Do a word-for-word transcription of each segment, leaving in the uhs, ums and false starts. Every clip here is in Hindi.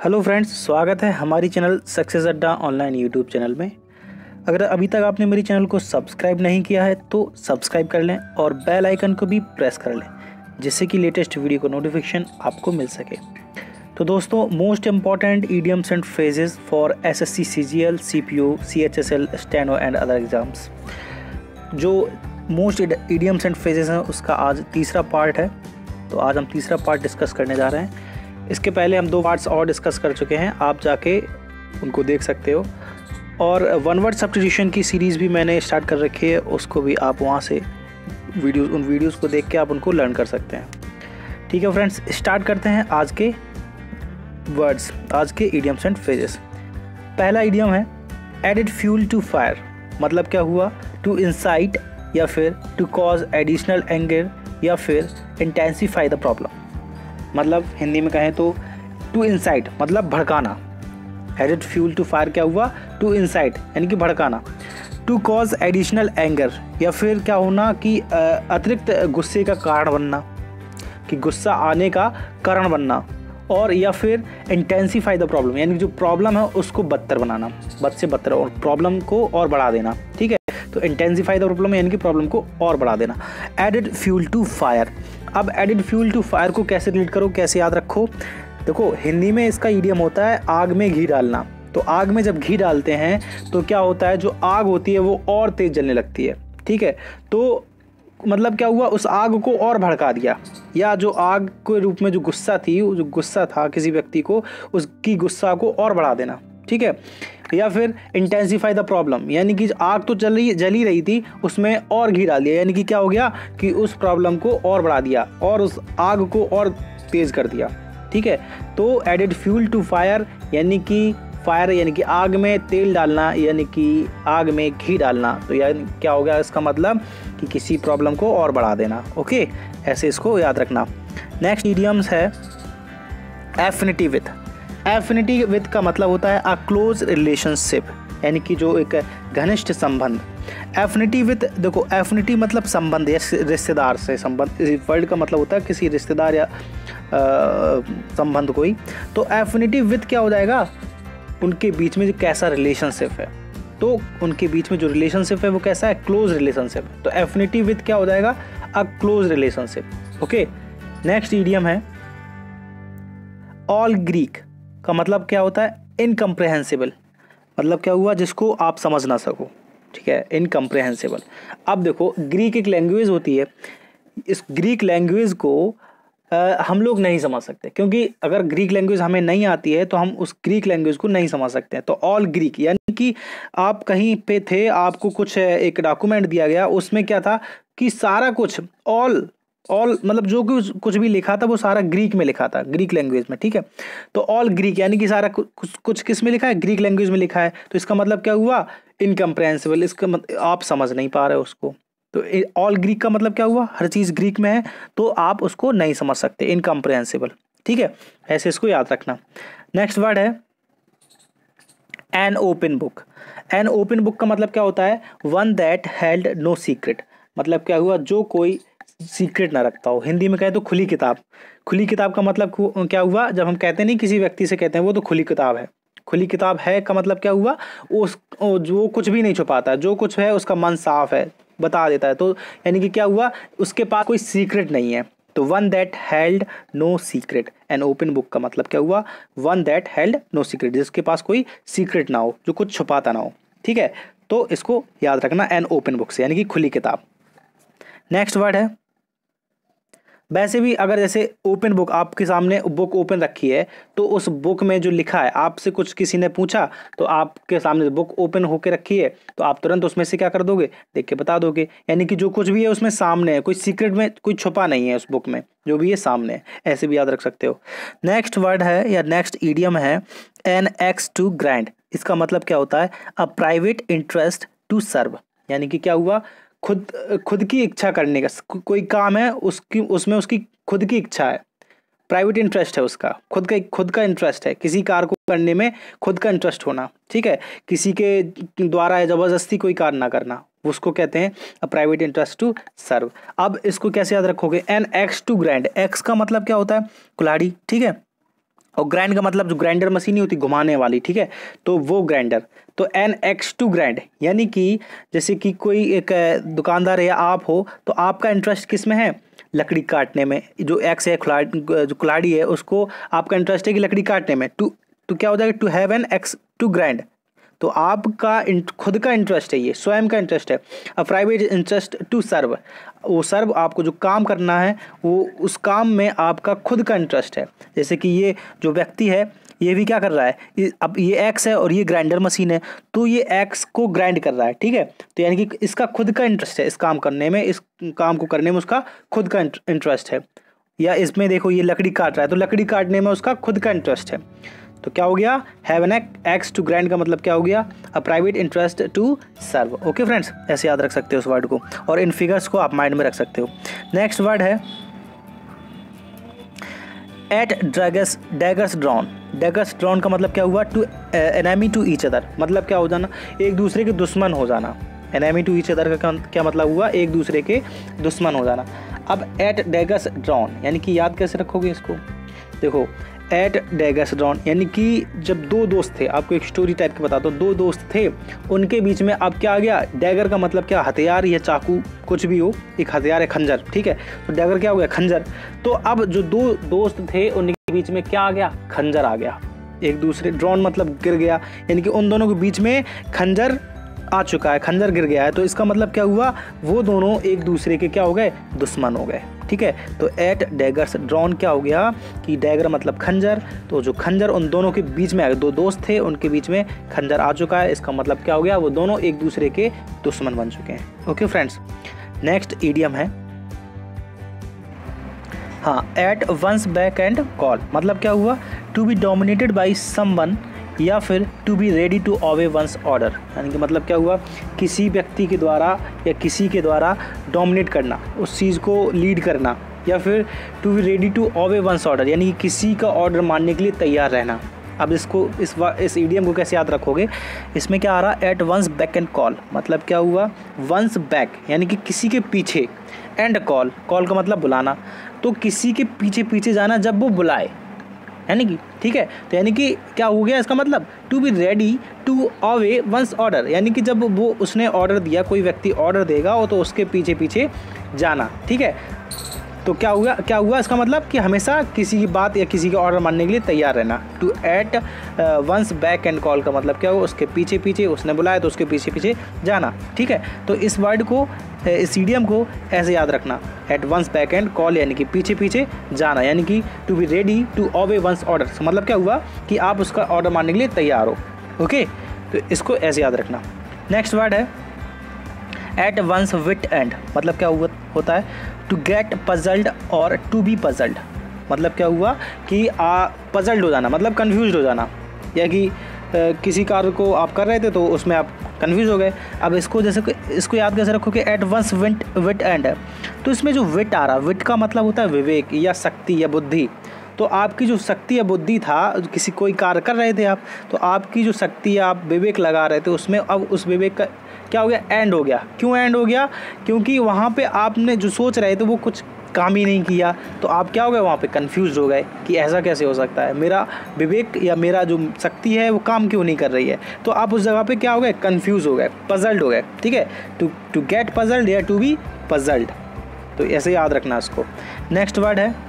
हेलो फ्रेंड्स, स्वागत है हमारी चैनल सक्सेस अड्डा ऑनलाइन यूट्यूब चैनल में। अगर अभी तक आपने मेरी चैनल को सब्सक्राइब नहीं किया है तो सब्सक्राइब कर लें और बेल आइकन को भी प्रेस कर लें, जिससे कि लेटेस्ट वीडियो को नोटिफिकेशन आपको मिल सके। तो दोस्तों, most important idioms and phrases for SSC, CGL, CPO, CHSL, steno and other exams. जो मोस्ट ईडियम्स एंड फ्रेजेस हैं उसका आज तीसरा पार्ट है। तो आज हम तीसरा पार्ट डिस्कस करने जा रहे हैं। इसके पहले हम दो पार्ट्स और डिस्कस कर चुके हैं, आप जाके उनको देख सकते हो। और वन वर्ड सब्स्टिट्यूशन की सीरीज़ भी मैंने स्टार्ट कर रखी है, उसको भी आप वहाँ से वीडियोस उन वीडियोस को देख के आप उनको लर्न कर सकते हैं। ठीक है फ्रेंड्स, स्टार्ट करते हैं आज के वर्ड्स, आज के इडियम्स एंड फ्रेजेस। पहला इडियम है एडेड फ्यूल टू फायर। मतलब क्या हुआ? टू इंसाइट या फिर टू कॉज एडिशनल एंगर या फिर इंटेंसीफाई द प्रॉब्लम। मतलब हिंदी में कहें तो टू इंसाइट मतलब भड़काना। एडेड फ्यूल टू फायर क्या हुआ? टू इंसाइट यानी कि भड़काना। टू कॉज एडिशनल एंगर या फिर क्या होना कि अतिरिक्त गुस्से का कारण बनना, कि गुस्सा आने का कारण बनना। और या फिर इंटेंसीफाई द प्रॉब्लम यानी कि जो प्रॉब्लम है उसको बदतर बनाना, बद से बदतर, और प्रॉब्लम को और बढ़ा देना। ठीक है, तो इंटेंसीफाई द प्रॉब्लम यानी कि प्रॉब्लम को और बढ़ा देना। Added fuel to fire. अब एडेड फ्यूल टू फायर को कैसे रीड करो, कैसे याद रखो? देखो, हिंदी में इसका ईडियम होता है आग में घी डालना। तो आग में जब घी डालते हैं तो क्या होता है, जो आग होती है वो और तेज जलने लगती है। ठीक है, तो मतलब क्या हुआ, उस आग को और भड़का दिया, या जो आग के रूप में जो गुस्सा थी, जो गुस्सा था किसी व्यक्ति को, उसकी गुस्सा को और बढ़ा देना। ठीक है, या फिर इंटेंसीफाई द प्रॉब्लम यानी कि आग तो जल रही जल ही रही थी, उसमें और घी डाल दिया, यानी कि क्या हो गया कि उस प्रॉब्लम को और बढ़ा दिया और उस आग को और तेज कर दिया। ठीक है, तो एडेड फ्यूल टू फायर यानी कि फायर यानी कि आग में तेल डालना, यानी कि आग में घी डालना। तो यानी क्या हो गया इसका मतलब कि किसी प्रॉब्लम को और बढ़ा देना। ओके, ऐसे इसको याद रखना। नेक्स्ट इडियम्स है एफिनिटी विथ। एफिनिटी विथ का मतलब होता है अ क्लोज रिलेशनशिप, यानी कि जो एक घनिष्ठ संबंध। एफिनिटी विथ, देखो एफिनिटी मतलब संबंध या रिश्तेदार से संबंध। वर्ड का मतलब होता है किसी रिश्तेदार या संबंध कोई। तो एफिनिटी विथ क्या हो जाएगा? उनके बीच में जो कैसा रिलेशनशिप है, तो उनके बीच में जो रिलेशनशिप है वो कैसा है? Close relationship. तो एफिनिटी विथ क्या हो जाएगा? A close relationship. Okay, next idiom है ऑल ग्रीक। का मतलब क्या होता है? इनकम्प्रेहेंसिबल। मतलब क्या हुआ? जिसको आप समझ ना सको। ठीक है, इनकम्प्रेहेंसिबल। अब देखो, ग्रीक एक लैंग्वेज होती है, इस ग्रीक लैंग्वेज को आ, हम लोग नहीं समझ सकते, क्योंकि अगर ग्रीक लैंग्वेज हमें नहीं आती है तो हम उस ग्रीक लैंग्वेज को नहीं समझ सकते हैं। तो ऑल ग्रीक यानी कि आप कहीं पे थे, आपको कुछ एक डॉक्यूमेंट दिया गया, उसमें क्या था कि सारा कुछ ऑल ऑल मतलब जो कुछ कुछ भी लिखा था वो सारा ग्रीक में लिखा था, ग्रीक लैंग्वेज में। ठीक है, तो ऑल ग्रीक यानी कि सारा कुछ कुछ किस में लिखा है? ग्रीक लैंग्वेज में लिखा है। तो इसका मतलब क्या हुआ? इनकम्प्रेहेंसिबल। इसका मतलब आप समझ नहीं पा रहे उसको। तो ऑल ग्रीक का मतलब क्या हुआ? हर चीज़ ग्रीक में है तो आप उसको नहीं समझ सकते, इनकम्प्रेहेंसिबल। ठीक है, ऐसे इसको याद रखना। नेक्स्ट वर्ड है an open book. An open book का मतलब क्या होता है? One that held no secret. मतलब क्या हुआ? जो कोई सीक्रेट ना रखता हो। हिंदी में कहें तो खुली किताब। खुली किताब का मतलब क्या हुआ? जब हम कहते नहीं किसी व्यक्ति से कहते हैं वो तो खुली किताब है। खुली किताब है का मतलब क्या हुआ? उस जो कुछ भी नहीं छुपाता, जो कुछ है उसका मन साफ है, बता देता है। तो यानी कि क्या हुआ? उसके पास कोई सीक्रेट नहीं है। तो one that held no secret. An open book का मतलब क्या हुआ? One that held no secret, जिसके पास कोई सीक्रेट ना हो, जो कुछ छुपाता ना हो। ठीक है, तो इसको याद रखना एन ओपन बुक से, यानी कि खुली किताब। नेक्स्ट वर्ड है, वैसे भी अगर जैसे ओपन बुक, आपके सामने बुक ओपन रखी है तो उस बुक में जो लिखा है, आपसे कुछ किसी ने पूछा तो आपके सामने बुक ओपन होकर रखी है तो आप तुरंत उसमें से क्या कर दोगे? देख के बता दोगे। यानी कि जो कुछ भी है उसमें सामने है, कोई सीक्रेट में कोई छुपा नहीं है उस बुक में, जो भी है सामने है। ऐसे भी याद रख सकते हो। नेक्स्ट वर्ड है या नेक्स्ट ईडियम है एन एक्स टू ग्राइंड। इसका मतलब क्या होता है? A private interest to serve. यानी कि क्या हुआ? खुद खुद की इच्छा करने का कोई काम है, उसकी उसमें उसकी खुद की इच्छा है, प्राइवेट इंटरेस्ट है उसका, खुद का खुद का इंटरेस्ट है, किसी कार्य को करने में खुद का इंटरेस्ट होना। ठीक है, किसी के द्वारा ज़बरदस्ती कोई कार्य ना करना, उसको कहते हैं a private interest to serve. अब इसको कैसे याद रखोगे? An axe to grind. Axe का मतलब क्या होता है? कुल्हाड़ी। ठीक है, और ग्राइंड का मतलब जो ग्राइंडर मशीन नहीं होती घुमाने वाली, ठीक है, तो वो ग्राइंडर। तो एन एक्स टू ग्राइंड, यानी कि जैसे कि कोई एक दुकानदार या आप हो, तो आपका इंटरेस्ट किस में है, लकड़ी काटने में। जो एक्स है कुल्हाड़ी, जो कुल्हाड़ी है, उसको आपका इंटरेस्ट है कि लकड़ी काटने में। टू तो क्या हो जाएगा, to have an axe to grind, तो आपका खुद का इंटरेस्ट है, ये स्वयं का इंटरेस्ट है। A private interest to serve, वो सर्व आपको जो काम करना है वो उस काम में आपका खुद का इंटरेस्ट है। जैसे कि ये जो व्यक्ति है ये भी क्या कर रहा है, अब ये एक्स है और ये ग्राइंडर मशीन है, तो ये एक्स को ग्राइंड कर रहा है, ठीक है, तो यानी कि इसका खुद का इंटरेस्ट है इस काम करने में, इस काम को करने में उसका खुद का इंटरेस्ट है। या इसमें देखो ये लकड़ी काट रहा है, तो लकड़ी काटने में उसका खुद का इंटरेस्ट है। तो क्या हो गया, have an axe to grind का मतलब क्या हो गया, a private interest to serve. Okay friends, ऐसे याद रख सकते हो उस वर्ड को, और इन फिगर्स को आप माइंड में रख सकते हो। नेक्स्ट वर्ड है at draggers daggers drawn. Daggers drawn का मतलब क्या हुआ, to enemy to each other, मतलब क्या हो जाना, एक दूसरे के दुश्मन हो जाना। एनेमी टू ईच अदर का क्या मतलब हुआ, एक दूसरे के दुश्मन हो जाना। अब एट डैगर्स ड्रॉन यानी कि याद कैसे रखोगे इसको, देखो एट डैगर्स ड्रॉन यानी कि जब दो दोस्त थे, आपको एक स्टोरी टाइप के बताता हूँ, दो दोस्त थे, उनके बीच में अब क्या आ गया, डैगर का मतलब क्या, हथियार या चाकू कुछ भी हो, एक हथियार है खंजर, ठीक है, तो डैगर क्या हो गया, खंजर। तो अब जो दो दोस्त थे उनके बीच में क्या आ गया, खंजर आ गया, एक दूसरे, ड्रॉन मतलब गिर गया, यानी कि उन दोनों के बीच में खंजर आ चुका है, खंजर गिर गया है, तो इसका मतलब क्या हुआ, वो दोनों एक दूसरे के क्या हो गए, दुश्मन हो गए, ठीक है। तो एट डैगर्स ड्रॉन क्या हो गया कि डैगर मतलब खंजर, तो जो खंजर उन दोनों के बीच में आ गया, दो दोस्त थे उनके बीच में खंजर आ चुका है, इसका मतलब क्या हो गया, वो दोनों एक दूसरे के दुश्मन बन चुके हैं। ओके फ्रेंड्स, नेक्स्ट ईडियम है, हाँ, at one's back and call, मतलब क्या हुआ, to be dominated by someone, या फिर to be ready to obey one's order, यानी कि मतलब क्या हुआ, किसी व्यक्ति के द्वारा या किसी के द्वारा डोमिनेट करना, उस चीज़ को लीड करना, या फिर to be ready to obey one's order, यानी कि किसी का ऑर्डर मानने के लिए तैयार रहना। अब इसको इस इस ईडियम को कैसे याद रखोगे, इसमें क्या आ रहा, at one's back and call, मतलब क्या हुआ, वंस बैक यानी कि किसी के पीछे, एंड कॉल, कॉल का मतलब बुलाना, तो किसी के पीछे पीछे जाना जब वो बुलाए, यानी कि, ठीक है, तो यानी कि क्या हो गया इसका मतलब, to be ready to obey one's order, यानी कि जब वो उसने ऑर्डर दिया, कोई व्यक्ति ऑर्डर देगा वो, तो उसके पीछे पीछे जाना, ठीक है। तो क्या हुआ, क्या हुआ इसका मतलब कि हमेशा किसी की बात या किसी का ऑर्डर मानने के लिए तैयार रहना। To at one's back and call का मतलब क्या हुआ, उसके पीछे पीछे, उसने बुलाया तो उसके पीछे पीछे जाना, ठीक है। तो इस वर्ड को, इस ईडियम को ऐसे याद रखना, at one's back and call यानी कि पीछे पीछे जाना, यानी कि to be ready to obey one's order, मतलब क्या हुआ कि आप उसका ऑर्डर मानने के लिए तैयार हो। ओके, तो इसको ऐसे याद रखना। नेक्स्ट वर्ड है एट वंस विट एंड, मतलब क्या हुआ होता है, टू गेट पजल्ड और टू बी पजल्ड, मतलब क्या हुआ कि आ पजल्ड हो जाना, मतलब कन्फ्यूज हो जाना, या कि आ, किसी कार्य को आप कर रहे थे तो उसमें आप कन्फ्यूज हो गए। अब इसको जैसे इसको याद कैसे रखो कि at one's wit wit end है, तो इसमें जो विट आ रहा, विट का मतलब होता है विवेक या शक्ति या बुद्धि, तो आपकी जो शक्ति या बुद्धि था, किसी कोई कार्य कर रहे थे आप, तो आपकी जो शक्ति या आप विवेक लगा रहे थे उसमें, अब उस विवेक का क्या हो गया, एंड हो गया। क्यों एंड हो गया, क्योंकि वहाँ पे आपने जो सोच रहे थे वो कुछ काम ही नहीं किया, तो आप क्या हो गए, वहाँ पे कंफ्यूज हो गए कि ऐसा कैसे हो सकता है, मेरा विवेक या मेरा जो शक्ति है वो काम क्यों नहीं कर रही है, तो आप उस जगह पे क्या हो गए, कंफ्यूज हो गए, पजल्ड हो गए, ठीक है। टू टू गेट पजल्ड या टू बी पजल्ड, तो ऐसे याद रखना इसको। नेक्स्ट वर्ड है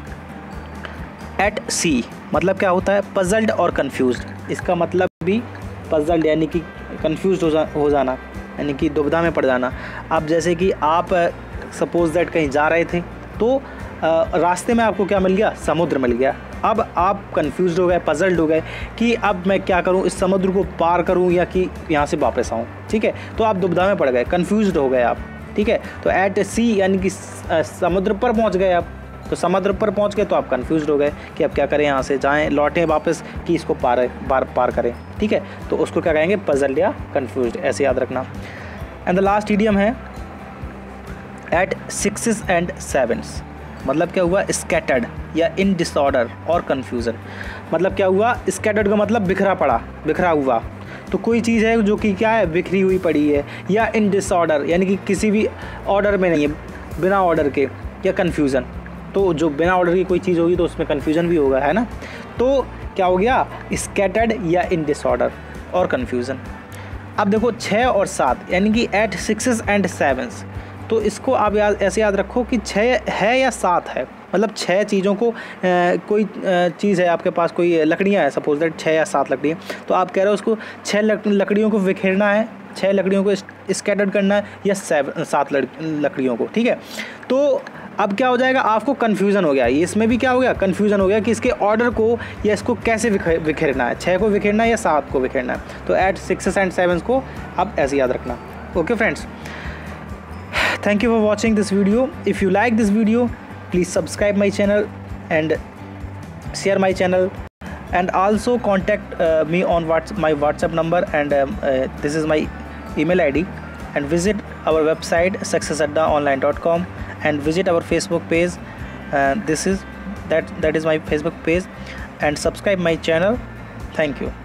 एट सी, मतलब क्या होता है, पजल्ड और कन्फ्यूज्ड, इसका मतलब भी पजल्ड यानी कि कन्फ्यूज हो जा हो जाना, यानी कि दुविधा में पड़ जाना। अब जैसे कि आप सपोज दैट कहीं जा रहे थे, तो आ, रास्ते में आपको क्या मिल गया, समुद्र मिल गया, अब आप कंफ्यूज हो गए, पजल्ड हो गए कि अब मैं क्या करूं, इस समुद्र को पार करूं या कि यहाँ से वापस आऊं, ठीक है, तो आप दुविधा में पड़ गए, कंफ्यूज हो गए आप, ठीक है। तो एट सी यानी कि समुद्र पर पहुँच गए आप, तो समुद्र पर पहुंच गए तो आप कंफ्यूज हो गए कि अब क्या करें, यहाँ से जाएं, लौटें वापस कि इसको पार पार पार करें, ठीक है, तो उसको क्या कहेंगे, पजल्ड या कंफ्यूज्ड, ऐसे याद रखना। एंड द लास्ट ईडियम है एट सिक्सेस एंड सेवन्स, मतलब क्या हुआ, स्कैटर्ड या इन डिसऑर्डर और कन्फ्यूज़न, मतलब क्या हुआ, स्कैटर्ड का मतलब बिखरा पड़ा, बिखरा हुआ, तो कोई चीज़ है जो कि क्या है, बिखरी हुई पड़ी है, या इन डिसऑर्डर यानी कि किसी भी ऑर्डर में नहीं है, बिना ऑर्डर के, या कन्फ्यूज़न, तो जो बिना ऑर्डर की कोई चीज़ होगी तो उसमें कन्फ्यूज़न भी होगा, है ना। तो क्या हो गया, स्कैटर्ड या इन डिसऑर्डर और कन्फ्यूज़न। अब देखो छः और सात यानी कि एट सिक्सेस एंड सेवन्स, तो इसको आप याद ऐसे याद रखो कि छः है या सात है, मतलब छः चीज़ों को ए, कोई चीज़ है आपके पास, कोई लकड़ियाँ हैं सपोज दैट छः या सात लकड़ियाँ, तो आप कह रहे हो उसको छः लकड़ियों को बिखेरना है, छः लकड़ियों को स्कैटर्ड करना है या सेवन सात लकड़ियों को, ठीक है। तो अब क्या हो जाएगा, आपको कन्फ्यूज़न हो गया, इसमें भी क्या हो गया, कन्फ्यूज़न हो गया कि इसके ऑर्डर को या इसको कैसे बिखेरना है, छः को बिखेरना है या सात को बिखेरना है। तो एट सिक्सेस एंड सेवन्स को आप ऐसे याद रखना। Okay friends, thank you for watching this video. If you like this video, please subscribe my channel and share my channel, and also contact uh, me on whats my WhatsApp number, and um, uh, this is my email I D, and visit our website success adda online dot com, and visit our Facebook page. Uh, this is that that is my Facebook page, and subscribe my channel. Thank you.